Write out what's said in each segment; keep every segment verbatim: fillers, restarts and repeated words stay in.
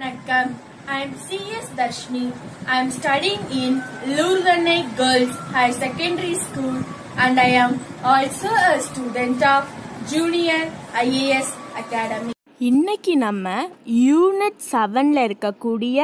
Vanakkam. I am C S Darshni. I am studying in Lurdhanai Girls Higher Secondary School and I am also a student of Junior I A S Academy. இன்னைக்கு நம்ம unit செவனில் இருக்கக்கூடிய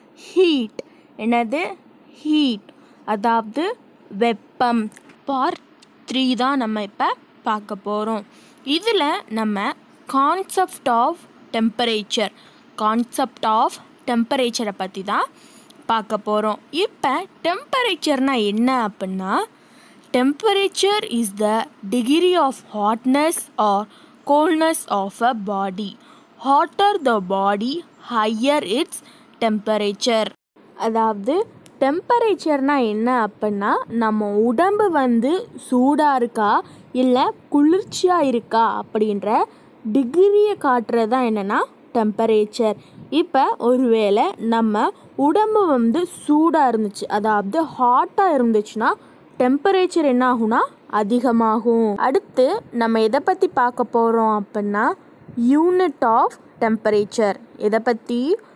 heat என்னது heat அதாவது வெப்பம் part three தான் நம்ம இப்போ பார்க்க போகிறோம். இதில் நம்ம concept of temperature concept of டெம்பரேச்சரை பற்றி தான் பார்க்க போகிறோம். இப்போ டெம்பரேச்சர்னால் என்ன அப்படின்னா temperature is the degree of hotness or coldness of a body. Hotter the body, higher its temperature. அதாவது டெம்பரேச்சர்னால் என்ன அப்படின்னா நம்ம உடம்பு வந்து சூடாக இருக்கா இல்லை குளிர்ச்சியாக இருக்கா அப்படின்ற டிகிரியை காட்டுறது தான் என்னென்னா டெம்பரேச்சர். இப்போ ஒருவேளை நம்ம உடம்பு வந்து சூடாக இருந்துச்சு, அதாவது ஹாட்டாக இருந்துச்சுன்னா டெம்பரேச்சர் என்ன ஆகும்னா அதிகமாகும். அடுத்து நம்ம எதை பற்றி பார்க்க போகிறோம் அப்படின்னா யூனிட் ஆஃப் டெம்பரேச்சர். எதை பற்றி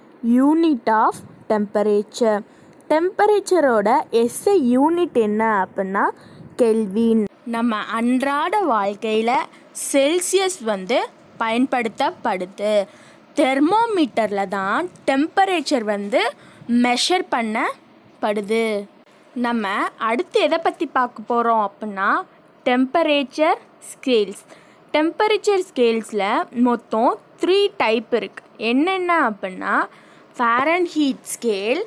யூனிட் ஆஃப் டெம்பரேச்சர். டெம்பரேச்சரோட எஸ்ஐ யூனிட் என்ன அப்படின்னா கெல்வின். நம்ம அன்றாட வாழ்க்கையில் செல்சியஸ் வந்து பயன்படுத்தப்படுது. தெர்மோமீட்டரில் தான் டெம்பரேச்சர் வந்து மெஷர் பண்ணப்படுது. நம்ம அடுத்து எதை பற்றி பார்க்க போகிறோம் அப்படின்னா டெம்பரேச்சர் ஸ்கேல்ஸ். டெம்பரேச்சர் ஸ்கேல்ஸில் மொத்தம் த்ரீ டைப் இருக்குது. என்னென்ன அப்படின்னா Fahrenheit scale,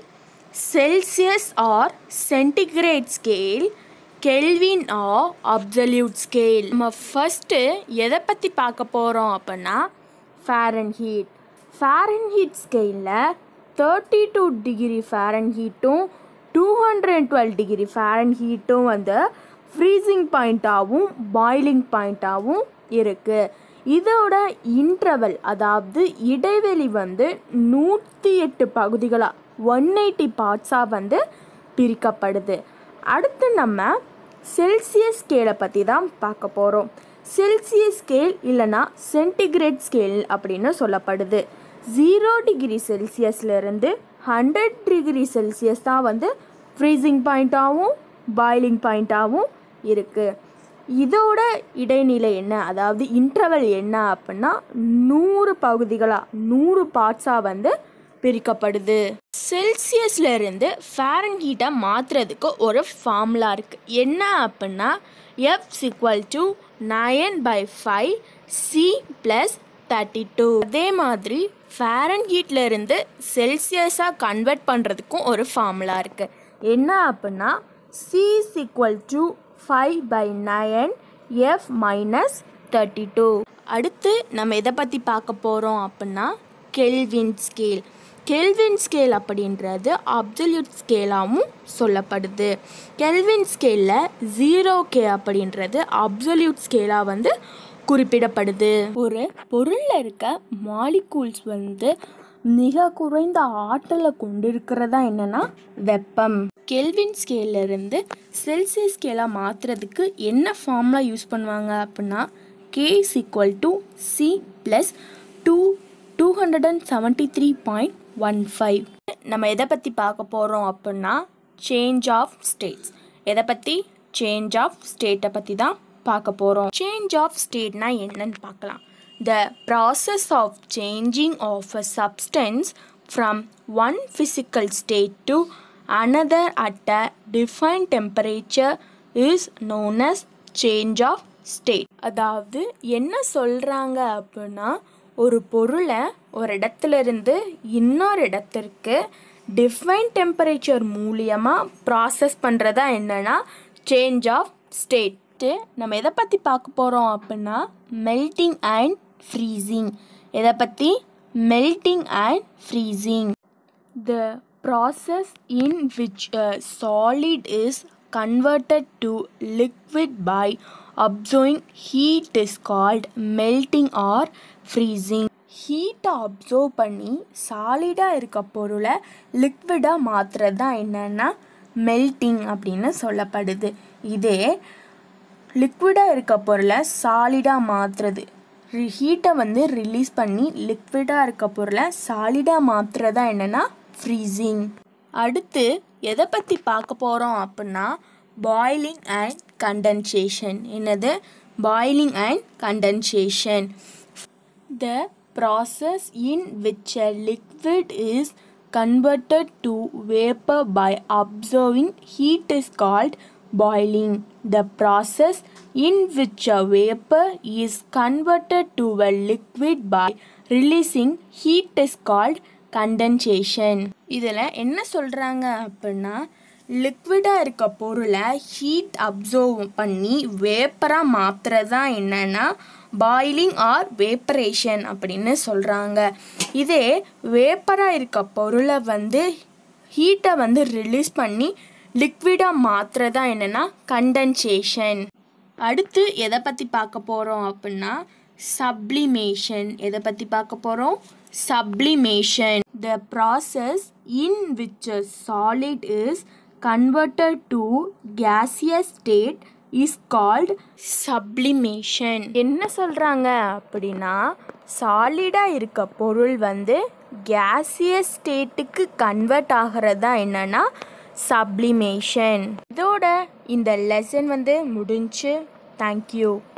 Celsius or centigrade scale, Kelvin or absolute scale. நம்ம ஃபஸ்ட்டு எதை பற்றி பார்க்க போகிறோம் அப்படின்னா ஃபாரன்ஹீட். ஃபாரன்ஹீட் ஸ்கேலில் தேர்ட்டி டூ டிகிரி ஃபாரன்ஹீட்டும் டூ ஹண்ட்ரட் டுவெல் டிகிரி ஃபாரன்ஹீட்டும் வந்து ஃப்ரீசிங் பாயிண்ட்டாகவும் பாய்லிங் பாயிண்ட்டாகவும் இருக்குது. இதோட இன்டர்வல் அதாவது இடைவெளி வந்து நூற்றி எட்டு பகுதிகளாக ஒன் எயிட்டி பார்ட்ஸாக வந்து பிரிக்கப்படுது. அடுத்து நம்ம செல்சியஸ் ஸ்கேலை பற்றி தான் பார்க்க போகிறோம். செல்சியஸ் ஸ்கேல் இல்லைனா சென்டிகிரேட் ஸ்கேல் அப்படின்னு சொல்லப்படுது. ஜீரோ டிகிரி செல்சியஸ்லேருந்து ஹண்ட்ரட் டிகிரி செல்சியஸ் தான் வந்து ஃப்ரீசிங் பாயிண்ட்டாகவும் பாய்லிங் பாயிண்ட்டாகவும் இருக்குது. இதோட இடைநிலை என்ன, அதாவது இன்டர்வல் என்ன அப்படின்னா நூறு பகுதிகளாக நூறு பார்ட்ஸாக வந்து பிரிக்கப்படுது. செல்சியஸ்லேருந்து ஃபாரன்ஹீட்டை மாற்றுறதுக்கு ஒரு ஃபார்முலா இருக்குது. என்ன அப்படின்னா F equal to nine by five C plus thirty two. அதே மாதிரி ஃபாரன்ஹீட்லேருந்து செல்சியஸாக கன்வெர்ட் பண்ணுறதுக்கும் ஒரு ஃபார்முலா இருக்குது. என்ன அப்படின்னா C is equal to five by nine F minus thirty two. அடுத்து நம்ம எதை பற்றி பார்க்க போகிறோம் அப்படின்னா கெல்வின் ஸ்கேல். கெல்வின் ஸ்கேல் அப்படின்றது அப்சல்யூட் ஸ்கேலாகவும் சொல்லப்படுது. கெல்வின் ஸ்கேலில் ஜீரோ கே அப்படின்றது அப்சல்யூட் ஸ்கேலாக வந்து குறிப்பிடப்படுது. ஒரு பொருளில் இருக்க மாலிகூல்ஸ் வந்து மிக குறைந்த ஆற்றலை கொண்டிருக்கிறதா என்னன்னா வெப்பம். கெல்வின் ஸ்கேல்ல இருந்து செல்சியஸ் ஸ்கேலாக மாற்றுறதுக்கு என்ன ஃபார்முலா யூஸ் பண்ணுவாங்க அப்படின்னா K is equal to C plus two two hundred and seventy three point one five. நம்ம எதை பற்றி பார்க்க போகிறோம் அப்படின்னா சேஞ்ச் ஆஃப் ஸ்டேட்ஸ். எதை பற்றி சேஞ்ச் ஆஃப் ஸ்டேட்டை பற்றி தான் பார்க்க போகிறோம். சேஞ்ச் ஆஃப் ஸ்டேட்னா என்னன்னு பார்க்கலாம். The process of changing of a substance from one physical state to another at a defined temperature is known as change of state. அதாவது என்ன சொல்கிறாங்க அப்படின்னா ஒரு பொருளை ஒரு இடத்துல இருந்து இன்னொரு இடத்திற்கு டிஃபைன் டெம்பரேச்சர் மூலியமாக ப்ராசஸ் பண்ணுறதா என்னன்னா சேஞ்ச் ஆஃப் ஸ்டேட். நம்ம எதை பற்றி பார்க்க போகிறோம் அப்படின்னா மெல்டிங் அண்ட் ஃப்ரீசிங். எதை பற்றி melting and freezing. The process in which a solid is converted to liquid by absorbing heat is called melting or freezing. ஹீட்டை அப்சர்வ் பண்ணி சாலிடாக இருக்க பொருளை லிக்விடாக மாற்றுறது தான் என்னென்னா மெல்டிங் அப்படின்னு சொல்லப்படுது. இதே லிக்விடாக இருக்க பொருளை சாலிடாக மாற்றுறது ஹீட்டை வந்து ரிலீஸ் பண்ணி லிக்விடாக இருக்க பொருளை சாலிடாக மாற்றுறதா என்னென்னா ஃப்ரீசிங். அடுத்து எதை பற்றி பார்க்க போகிறோம் அப்படின்னா பாய்லிங் அண்ட் கண்டென்சேஷன். என்னது? Boiling and condensation. The process in which a liquid is converted to vapor by observing heat is called boiling. The process in which a vapor is converted to a liquid by releasing heat is called condensation. இதில் என்ன சொல்கிறாங்க அப்படின்னா லிக்விடாக இருக்க பொருளை heat observe பண்ணி வேப்பராக மாற்றுறது தான் என்னென்னா பாய்லிங் ஆர் வேப்பரேஷன் அப்படின்னு சொல்கிறாங்க. இதே வேப்பராக இருக்க பொருளை வந்து ஹீட்டை வந்து ரிலீஸ் பண்ணி லிக்விடாக மாற்றுறது தான் என்னென்னா கண்டென்சேஷன். அடுத்து எதை பற்றி பார்க்க போகிறோம் அப்படின்னா சப்ளிமேஷன். எதை பற்றி பார்க்க போகிறோம்? Sublimation. The process in which a solid is converted to gaseous state is called sublimation. என்ன சொல்கிறாங்க அப்படின்னா சாலிடாக இருக்க பொருள் வந்து கேசியஸ் ஸ்டேட்டுக்கு கன்வெர்ட் ஆகிறது தான் என்னென்னா சப்ளிமேஷன். இதோட இந்த லெசன் வந்து முடிஞ்சு. தேங்க்யூ.